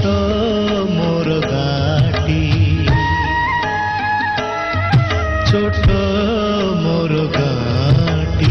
मोर गाटी छोट मोर गाटी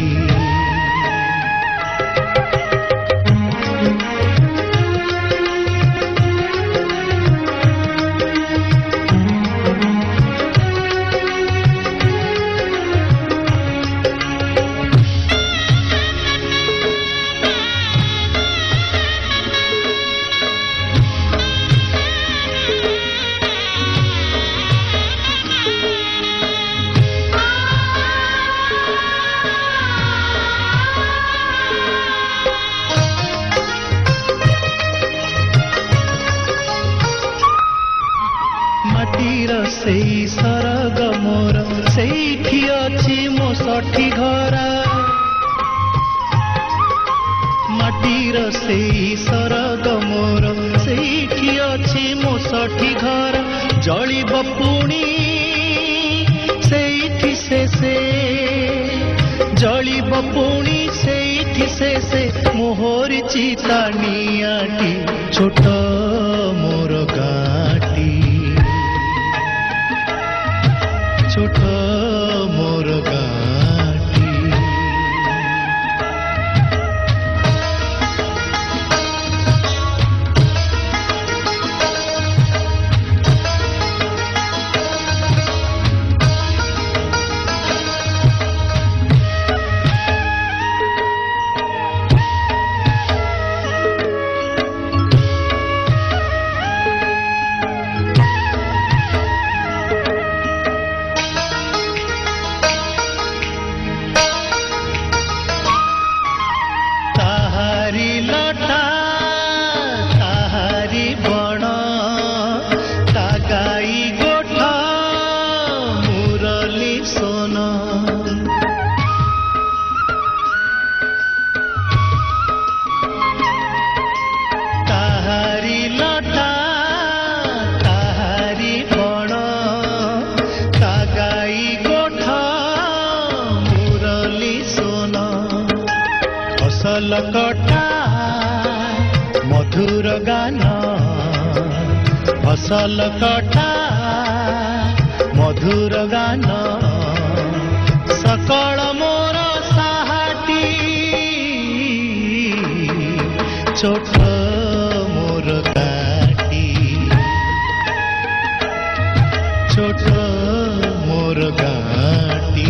सेई सरग मोर सेठी अछि मो सठी घरा माटीर सेई सरग मोर सेठी अछि मो सठी घरा जलिब पुणी सेठी से जलिब पुणी सेठी से मोहर चिता नियाटी छोट मोर गाटी छोट मोर गाटी फसल कटा मधुर गान फसल कटा मधुर गान सकल मोर साहाटी छोट मोर गाटी छोट मोर गाटी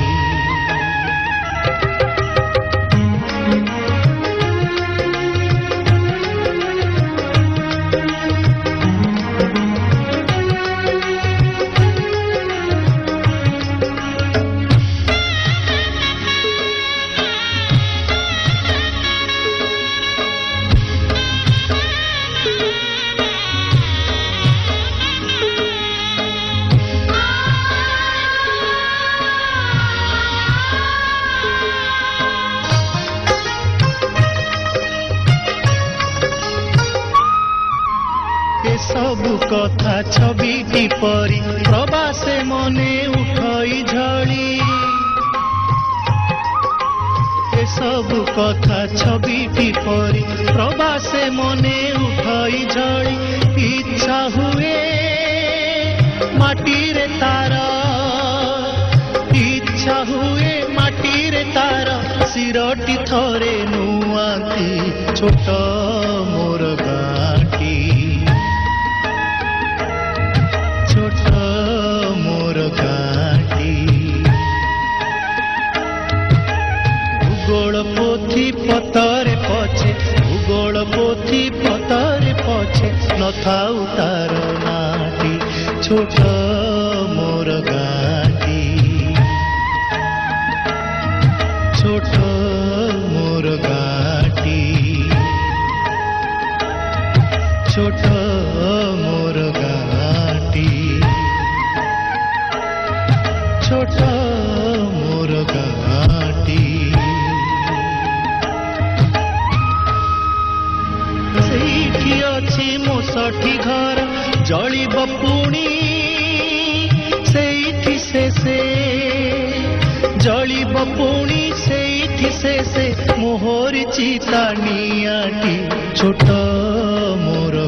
सबु कथा छविटी परी प्रवासे मने उठई झड़ी ए सबु कथा छविटी परी प्रवासे मने उठई झड़ी इच्छा हुए माटी रे तार इच्छा हुए माटी रे तार सिरटी थरे नुआती छोट मोर गाटी छोट मोर गाटी भूगोल पोथी पतरे पछे भूगोल पोथी पतरे पछे नथाउ तार नाटी छोट मोर गाटी छोट मोर गाटी छोट मोर गाटी छोट मोर गाटी सेठी अछि मो सठी घर जलिब पुणी सेठी से जलिब पुणी सेठी से मोहर चिता नियाटी छोट मोर